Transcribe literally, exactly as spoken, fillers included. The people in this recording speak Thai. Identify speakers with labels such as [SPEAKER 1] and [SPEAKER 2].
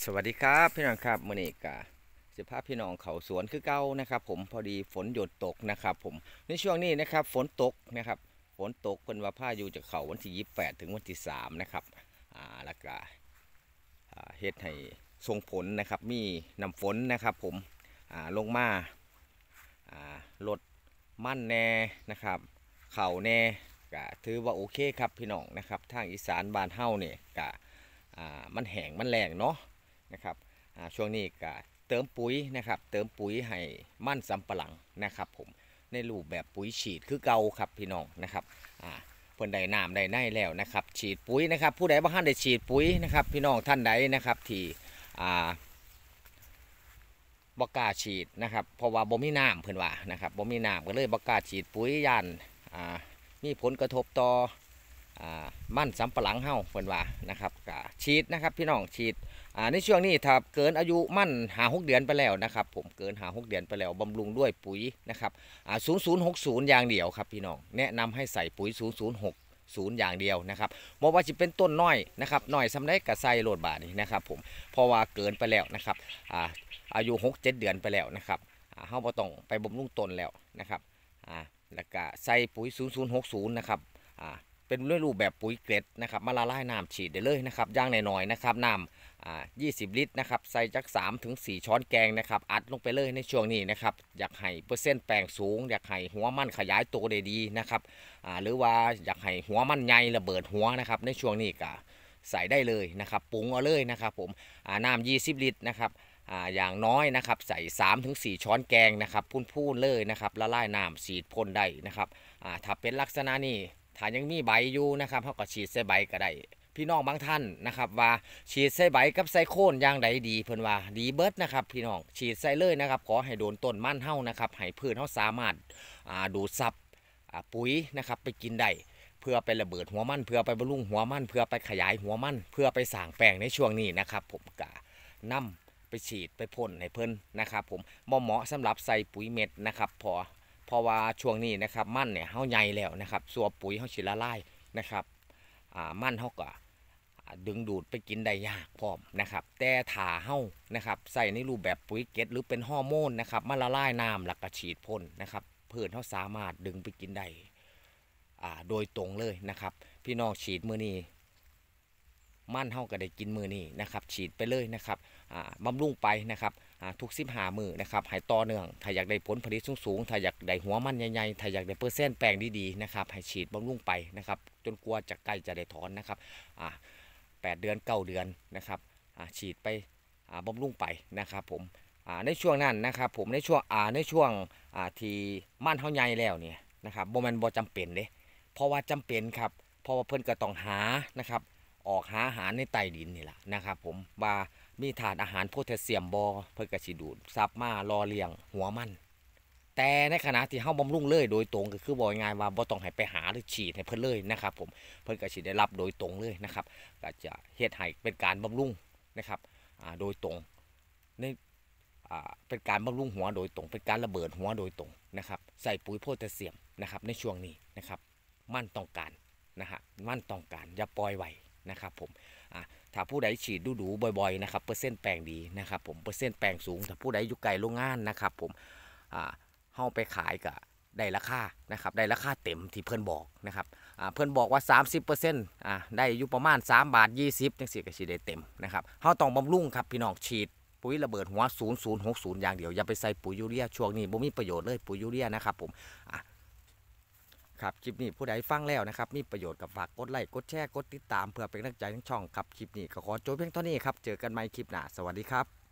[SPEAKER 1] สวัสดีครับพี่น้องครับมื้อนี้ก็สิพาพี่น้องเขาสวนคือเก่านะครับผมพอดีฝนหยุดตกนะครับผมในช่วงนี้นะครับฝนตกนะครับฝนตกเพิ่นว่าพายุจะเข้าวันที่ยี่สิบแปดถึงวันที่สามนะครับอ่าแล้วก็อ่าเฮ็ดให้ส่งผลนะครับมีน้ำฝนนะครับผมอ่าลงมาอ่าลดมั่นแน่นะครับเข่าแน่ก็ถือว่าโอเคครับพี่น้องนะครับทางอีสานบ้านเฮาเนี่ยก็อ่ามันแห้งมันแล้งเนาะ นะครับช่วงนี้ก็เติมปุ๋ยนะครับเติมปุ๋ยให้มั่นสำปะหลังนะครับผมในรูปแบบปุ๋ยฉีดคือเก่าครับพี่น้องนะครับเพิ่นได้น้ำได้ไนแล้วนะครับฉีดปุ๋ยนะครับผู้ใดบ้านได้ฉีดปุ๋ยนะครับพี่น้องท่านใดนะครับที่บกล้าฉีดนะครับเพราะว่าบ่มีน้ำเพิ่นว่านะครับบ่มีน้ำก็เลยบกล้าฉีดปุ๋ยยันมีผลกระทบต่อมั่นสำปะหลังเฮาเพิ่นว่านะครับก็ฉีดนะครับพี่น้องฉีดในช่วงนี้ถ้าเกินอายุมั่นหาหกเดือนไปแล้วนะครับผมเกินหาหกเดือนไปแล้วบำรุงด้วยปุ๋ยนะครับศูนย์ศูนย์หกศูนย์อย่างเดียวครับพี่น้องแนะนำให้ใส่ปุ๋ยศูนย์ศูนย์หกศูนย์อย่างเดียวนะครับบอกว่าจะเป็นต้นน้อยนะครับน้อยสำได้กับใส่โหลดบาทนี่นะครับผมเพราะว่าเกินไปแล้วนะครับอาอายุหกเจ็ดเดือนไปแล้วนะครับเฮาบ่ต้องไปบำรุงต้นแล้วนะครับแล้วก็ใส่ปุ๋ยศูนย์ศูนย์หกศูนย์นะครับเป็นรูปแบบปุ๋ยเกล็ดนะครับมาละลายน้ำฉีดได้เลยนะครับย่างหน่อยๆนะครับน้ำยี่สิบลิตรนะครับใส่จักสามถึงสี่ช้อนแกงนะครับอัดลงไปเลยในช่วงนี้นะครับอยากให้เปอร์เซ็นต์แป้งสูงอยากให้หัวมันขยายตัวได้ดีนะครับหรือว่าอยากให้หัวมันใหญ่ระเบิดหัวนะครับในช่วงนี้ก็ใส่ได้เลยนะครับปรุงเอาเลยนะครับผมน้ำยี่สิบลิตรนะครับอย่างน้อยนะครับใส่สามถึงสี่ช้อนแกงนะครับพูนๆเลยนะครับละลายน้ำฉีดพ่นได้นะครับถ้าเป็นลักษณะนี้ถ้ายังมีใบอยู่นะครับเขาก็ฉีดใส่ใบก็ได้พี่น้องบางท่านนะครับว่าฉีดใส่ใบกับใส่โค่นอย่างใดดีเพิ่นว่าดีเบิร์ดนะครับพี่น้องฉีดใส่เลยนะครับขอให้โดนต้นมั่นเฮานะครับให้พืชเฮาสามารถดูดซับปุ๋ยนะครับไปกินได้เพื่อไประเบิดหัวมันเพื่อไปบำรุงหัวมันเพื่อไปขยายหัวมันเพื่อไปสร้างแปลงในช่วงนี้นะครับผมกะนำไปฉีดไปพ่นให้เพิ่นนะครับผมเหมาะสำหรับใส่ปุ๋ยเม็ดนะครับพอเพราะว่าช่วงนี้นะครับมันเนี่ยเฮาใหญ่แล้วนะครับส่วนปุ๋ยเฮาฉีดละลายนะครับมันเฮาก็ดึงดูดไปกินได้ยากพร้อมนะครับแต่ถ้าเฮานะครับใส่ในรูปแบบปุ๋ยเกล็ดหรือเป็นฮอร์โมนนะครับมาละลายน้ำแล้วก็ฉีดพ่นนะครับพืชเฮาสามารถดึงไปกินได้โดยตรงเลยนะครับพี่น้องฉีดมือนี้มันเฮาก็ได้กินมือนี้นะครับฉีดไปเลยนะครับบำรุงไปนะครับทุกสิบห้ามือนะครับให้ต่อเนื่องถ้าอยากได้ผลผลิตสูงๆถ้าอยากได้หัวมันใหญ่ๆถ้าอยากได้เปอร์เซ็นต์แปลงดีๆนะครับให้ฉีดบำรุงไปนะครับจนกลัวจะใกล้จะได้ถอนนะครับแปดเดือนเก้าเดือนนะครับฉีดไปบำรุงไปนะครับผมในช่วงนั้นนะครับผมในช่วงในช่วงที่มันเฮาใหญ่แล้วเนี่ยนะครับบ่แม่นบ่จำเป็นเด้เพราะว่าจำเป็นครับเพราะว่าเพิ่นก็ต้องหานะครับออกหาอาหารในใต้ดินนี่แหละนะครับผมว่ามีถาดอาหารโพแทสเซียมบอเพื่อกระสีดูดซับมารอเลี้ยงหัวมันแต่ในขณะที่เฮาบำรุงเลยโดยตรงก็คือบอกง่ายว่าบ่ต้องให้ไปหาหรือฉีดให้เพิ่นเลยนะครับผมเพิ่นกระสีได้รับโดยตรงเลยนะครับก็จะเฮ็ดให้เป็นการบำรุงนะครับโดยตรงในเป็นการบำรุงหัวโดยตรงเป็นการระเบิดหัวโดยตรงนะครับใส่ปุ๋ยโพแทสเซียมนะครับในช่วงนี้นะครับมั่นต้องการนะฮะมั่นต้องการอย่าปล่อยไว้นะครับผมถ้าผู้ใดฉีดดูดูบ่อยๆนะครับเปอร์เซ็นต์แปลงดีนะครับผมเปอร์เซ็นต์แปลงสูงถ้าผู้ใดอยู่ไกลโรงงานนะครับผมเข้าไปขายกับได้ราคานะครับได้ราคาเต็มที่เพื่อนบอกนะครับเพื่อนบอกว่า สามสิบเปอร์เซ็นต์ อ่าได้อยู่ประมาณสามบาทยี่สิบจังสิก็สิได้เต็มนะครับเขาต้องบำรุงครับพี่น้องฉีดปุ๋ยระเบิดหัวศูนย์ ศูนย์ หก ศูนย์อย่างเดียวอย่าไปใส่ปุ๋ยยูเรียช่วงนี้บ่มีประโยชน์เลยปุ๋ยยูเรียนะครับผมครับคลิปนี้ผู้ใดฟังแล้วนะครับมีประโยชน์กับฝากกดไลค์กดแชร์กดติดตามเพื่อเป็นกำลังใจทั้งช่องครับคลิปนี้ก็ขอจบเพียงเท่านี้ครับเจอกันใหม่คลิปหน้าสวัสดีครับ